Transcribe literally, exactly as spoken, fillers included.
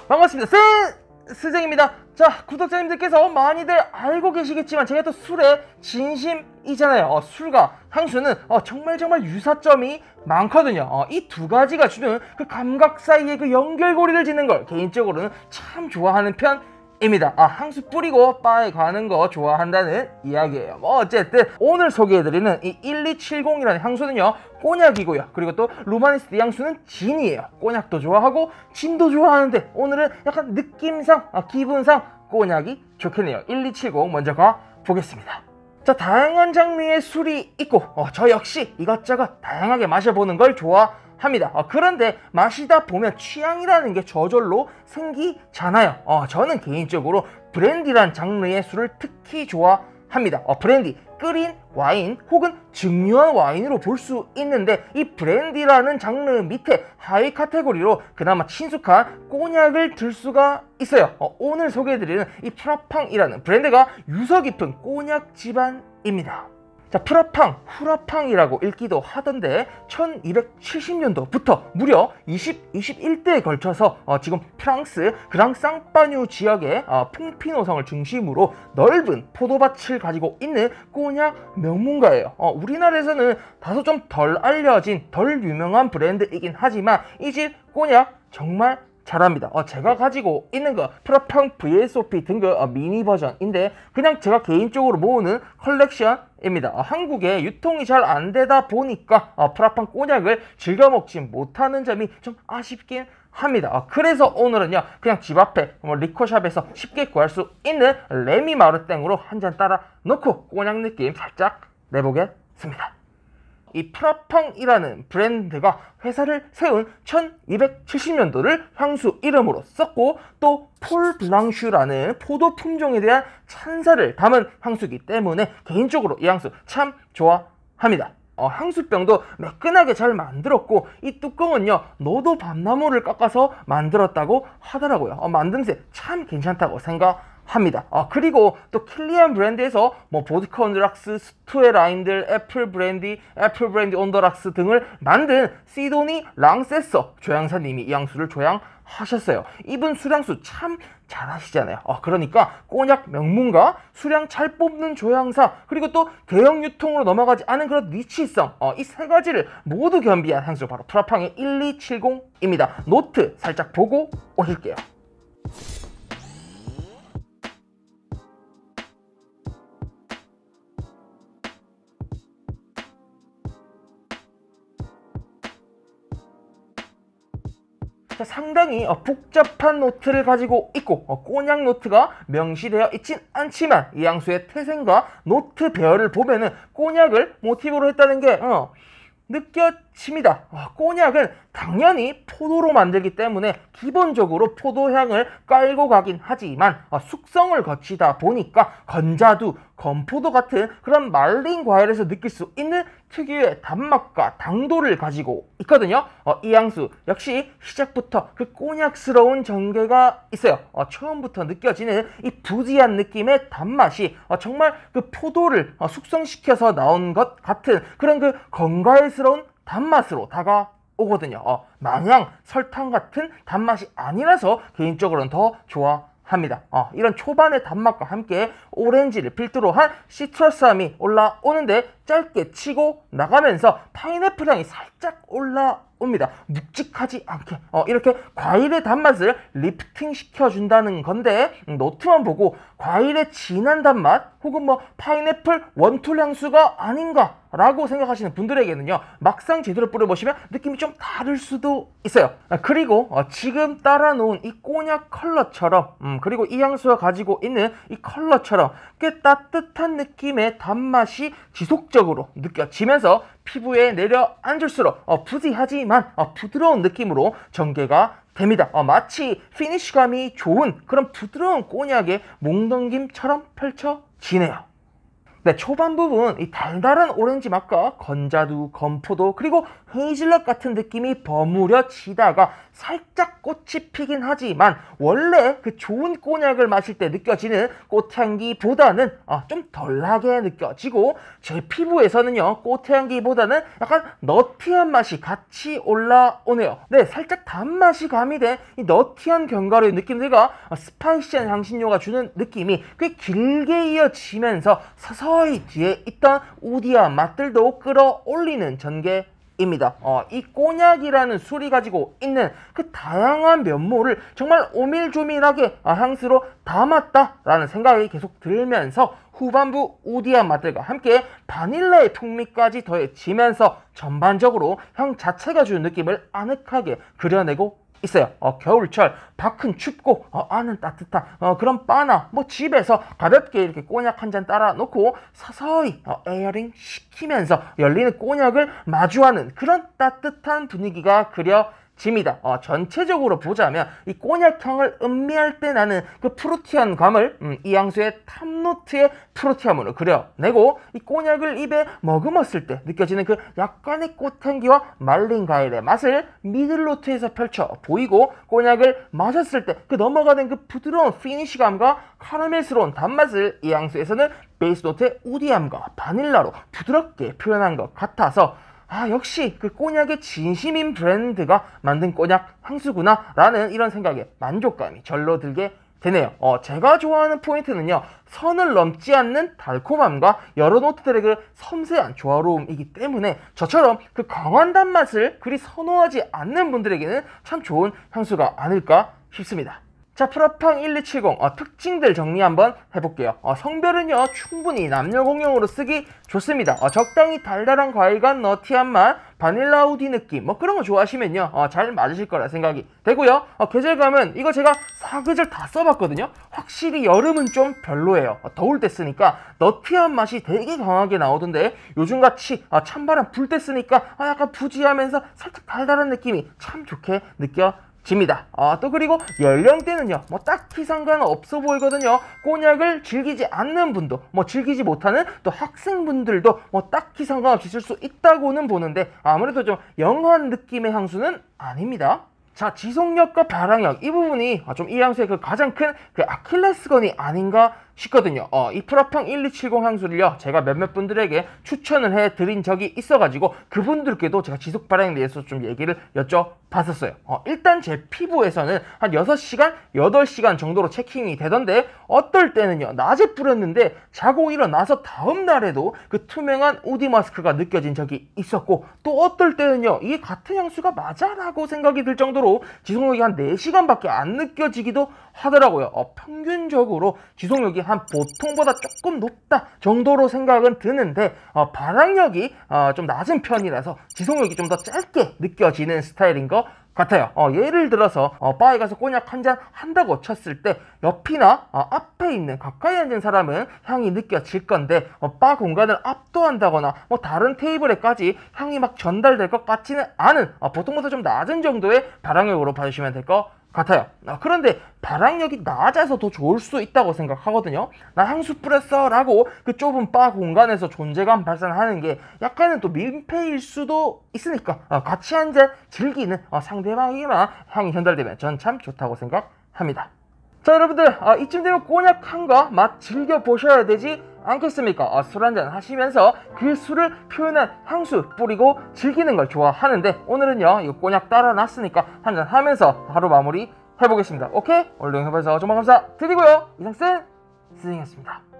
반갑습니다. 센 스쟁입니다. 자, 구독자님들께서 많이들 알고 계시겠지만 제가 또 술에 진심이잖아요. 어, 술과 향수는 어, 정말 정말 유사점이 많거든요. 어, 이 두 가지가 주는 그 감각 사이의 그 연결고리를 짓는 걸 개인적으로는 참 좋아하는 편입니다. 아, 향수 뿌리고 바에 가는 거 좋아한다는 이야기예요. 뭐 어쨌든 오늘 소개해드리는 이 일이칠공이라는 향수는요, 꼬냑이고요. 그리고 또 루마니스트 향수는 진이에요. 꼬냑도 좋아하고 진도 좋아하는데 오늘은 약간 느낌상, 아, 기분상 꼬냑이 좋겠네요. 일이칠공 먼저 가보겠습니다. 자, 다양한 장르의 술이 있고 어, 저 역시 이것저것 다양하게 마셔보는 걸 좋아합니다. 어, 그런데 마시다 보면 취향이라는 게 저절로 생기잖아요. 어, 저는 개인적으로 브랜디란 장르의 술을 특히 좋아합니다. 어, 브랜디, 끓인 와인 혹은 증류한 와인으로 볼 수 있는데 이 브랜디라는 장르 밑에 하위 카테고리로 그나마 친숙한 꼬냑을 들 수가 있어요. 어, 오늘 소개해드리는 이 프라팡이라는 브랜드가 유서 깊은 꼬냑 집안입니다. 자, 프라팡, 후라팡이라고 읽기도 하던데 천이백칠십 년도부터 무려 이십, 이십일 대에 걸쳐서 어, 지금 프랑스 그랑쌍파뉴 지역의 어, 풍피노성을 중심으로 넓은 포도밭을 가지고 있는 꼬냑 명문가예요. 어, 우리나라에서는 다소 좀 덜 알려진, 덜 유명한 브랜드이긴 하지만 이 집 꼬냑 정말 잘합니다. 어, 제가 가지고 있는 거 프라팡 브이에스오피 등급 어, 미니 버전인데 그냥 제가 개인적으로 모으는 컬렉션입니다. 어, 한국에 유통이 잘 안 되다 보니까 어, 프라팡 꼬냑을 즐겨 먹지 못하는 점이 좀 아쉽긴 합니다. 어, 그래서 오늘은요, 그냥 집 앞에 뭐 리코샵에서 쉽게 구할 수 있는 레미 마르땡으로 한 잔 따라 놓고 꼬냑 느낌 살짝 내보겠습니다. 이 프라팡이라는 브랜드가 회사를 세운 천이백칠십 년도를 향수 이름으로 썼고 또 폴 블랑슈라는 포도 품종에 대한 찬사를 담은 향수이기 때문에 개인적으로 이 향수 참 좋아합니다. 어, 향수병도 매끈하게 잘 만들었고 이 뚜껑은요, 노도 밤나무를 깎아서 만들었다고 하더라고요. 어, 만듦새 참 괜찮다고 생각합니다. 아, 그리고 또 킬리안 브랜드에서 뭐 보드카 온더락스, 스투의 라인들, 애플 브랜디, 애플 브랜디 온더락스 등을 만든 시도니 랑세서 조향사님이 이 향수를 조향하셨어요. 이분 술향수 참 잘하시잖아요. 어, 그러니까 꼬냑 명문가, 수량 잘 뽑는 조향사, 그리고 또 대형 유통으로 넘어가지 않은 그런 니치성, 어, 이 세 가지를 모두 겸비한 향수 바로 프라팡의 일이칠공입니다. 노트 살짝 보고 오실게요. 자, 상당히 어, 복잡한 노트를 가지고 있고 어, 꼬냑 노트가 명시되어 있진 않지만 이 향수의 태생과 노트 배열을 보면은 꼬냑을 모티브로 했다는 게 어, 느껴집니다. 어, 꼬냑은 당연히 포도로 만들기 때문에 기본적으로 포도향을 깔고 가긴 하지만 어, 숙성을 거치다 보니까 건자두, 건포도 같은 그런 말린 과일에서 느낄 수 있는 특유의 단맛과 당도를 가지고 있거든요. 어, 이 향수 역시 시작부터 그 꼬냑스러운 전개가 있어요. 어, 처음부터 느껴지는 이 부디한 느낌의 단맛이 어, 정말 그 포도를 어, 숙성시켜서 나온 것 같은 그런 그 건과일스러운 단맛으로 다가오거든요. 어, 마냥 설탕 같은 단맛이 아니라서 개인적으로는 더 좋아합니다. 어, 이런 초반의 단맛과 함께 오렌지를 필두로 한 시트러스함이 올라오는데 짧게 치고 나가면서 파인애플 향이 살짝 올라옵니다. 묵직하지 않게 어, 이렇게 과일의 단맛을 리프팅 시켜준다는 건데 음, 노트만 보고 과일의 진한 단맛 혹은 뭐 파인애플 원툴 향수가 아닌가 라고 생각하시는 분들에게는요, 막상 제대로 뿌려보시면 느낌이 좀 다를 수도 있어요. 아, 그리고 어, 지금 따라 놓은 이 꼬냑 컬러처럼 음, 그리고 이 향수가 가지고 있는 이 컬러처럼 꽤 따뜻한 느낌의 단맛이 지속적으로 느껴지면서 피부에 내려앉을수록 어, 부디하지만 어, 부드러운 느낌으로 전개가 됩니다. 어, 마치 피니쉬감이 좋은 그런 부드러운 꼬냑의 목넘김처럼 펼쳐지네요. 네, 초반 부분 이 달달한 오렌지 맛과 건자두, 건포도, 그리고 헤이즐넛 같은 느낌이 버무려지다가 살짝 꽃이 피긴 하지만 원래 그 좋은 꼬냑을 마실 때 느껴지는 꽃향기보다는 아, 좀 덜하게 느껴지고, 제 피부에서는요 꽃향기보다는 약간 너티한 맛이 같이 올라오네요. 네, 살짝 단맛이 가미된 이 너티한 견과류의 느낌들과 스파이시한 향신료가 주는 느낌이 꽤 길게 이어지면서 서서히 뒤에 있던 우디한 맛들도 끌어올리는 전개입니다. 어, 이 꼬냑이라는 술이 가지고 있는 그 다양한 면모를 정말 오밀조밀하게 향수로 담았다라는 생각이 계속 들면서 후반부 우디한 맛들과 함께 바닐라의 풍미까지 더해지면서 전반적으로 향 자체가 주는 느낌을 아늑하게 그려내고 있어요. 어, 겨울철 밖은 춥고 어, 안은 따뜻한 어, 그런 바나 뭐 집에서 가볍게 이렇게 꼬냑 한 잔 따라 놓고 서서히 어, 에어링 시키면서 열리는 꼬냑을 마주하는 그런 따뜻한 분위기가 그려집니다. 어, 전체적으로 보자면 이 꼬냑향을 음미할 때 나는 그 프루티한 감을 음, 이 향수의 탑노트의 프루티함으로 그려내고, 이 꼬냑을 입에 머금었을 때 느껴지는 그 약간의 꽃향기와 말린 과일의 맛을 미들노트에서 펼쳐 보이고, 꼬냑을 마셨을 때 그 넘어가는 그 부드러운 피니쉬감과 카라멜스러운 단맛을 이 향수에서는 베이스노트의 우디함과 바닐라로 부드럽게 표현한 것 같아서 아, 역시 그 꼬냑의 진심인 브랜드가 만든 꼬냑 향수구나 라는 이런 생각에 만족감이 절로 들게 되네요. 어, 제가 좋아하는 포인트는요, 선을 넘지 않는 달콤함과 여러 노트들의 그 섬세한 조화로움이기 때문에 저처럼 그 강한 단맛을 그리 선호하지 않는 분들에게는 참 좋은 향수가 아닐까 싶습니다. 자, 프라팡 일이칠공 어, 특징들 정리 한번 해볼게요. 어, 성별은요 충분히 남녀 공용으로 쓰기 좋습니다. 어, 적당히 달달한 과일과 너티한 맛, 바닐라 우디 느낌 뭐 그런 거 좋아하시면요 어, 잘 맞으실 거라 생각이 되고요. 어, 계절감은 이거 제가 사계절 다 써봤거든요. 확실히 여름은 좀 별로예요. 어, 더울 때 쓰니까 너티한 맛이 되게 강하게 나오던데, 요즘같이 어, 찬바람 불 때 쓰니까 어, 약간 부지하면서 살짝 달달한 느낌이 참 좋게 느껴 집니다. 아, 또 그리고 연령대는요 뭐 딱히 상관없어 보이거든요. 꼬냑을 즐기지 않는 분도, 뭐 즐기지 못하는 또 학생분들도 뭐 딱히 상관없이 쓸 수 있다고는 보는데, 아무래도 좀 영한 느낌의 향수는 아닙니다. 자, 지속력과 발향력 이 부분이 좀 이 향수의 그 가장 큰 그 아킬레스건이 아닌가 싶거든요. 어, 이 프라팡 일이칠공 향수를요 제가 몇몇 분들에게 추천을 해드린 적이 있어가지고 그분들께도 제가 지속 발향에 대해서 좀 얘기를 여쭤봤었어요. 어, 일단 제 피부에서는 한 여섯 시간, 여덟 시간 정도로 체킹이 되던데, 어떨 때는요 낮에 뿌렸는데 자고 일어나서 다음 날에도 그 투명한 우디 마스크가 느껴진 적이 있었고, 또 어떨 때는요 이게 같은 향수가 맞아? 라고 생각이 들 정도로 지속력이 한 네 시간밖에 안 느껴지기도 하더라고요. 어, 평균적으로 지속력이 한 보통보다 조금 높다 정도로 생각은 드는데, 어, 발향력이 어, 좀 낮은 편이라서 지속력이 좀 더 짧게 느껴지는 스타일인 것 같아요. 어, 예를 들어서 어, 바에 가서 꼬냑 한 잔 한다고 쳤을 때 옆이나 어, 앞에 있는 가까이 앉은 사람은 향이 느껴질 건데, 어, 바 공간을 압도한다거나 뭐 다른 테이블에까지 향이 막 전달될 것 같지는 않은 어, 보통보다 좀 낮은 정도의 발향력으로 봐주시면 될 것 같아요. 어, 그런데 발향력이 낮아서 더 좋을 수 있다고 생각하거든요. 나 향수 뿌렸어 라고 그 좁은 바 공간에서 존재감 발산하는 게 약간은 또 민폐일 수도 있으니까 어, 같이 앉아 즐기는 어, 상대방에게만 향이 전달되면 전 참 좋다고 생각합니다. 자, 여러분들 어, 이쯤 되면 꼬냑한과 맛 즐겨보셔야 되지 않겠습니까? 어, 술 한잔 하시면서 그 술을 표현한 향수 뿌리고 즐기는 걸 좋아하는데, 오늘은요 이거 꼬냑 따라 놨으니까 한잔 하면서 하루 마무리 해보겠습니다. 오케이? 오늘도 영상 봐주셔서 정말 감사드리고요. 이상 쌤 스승이었습니다.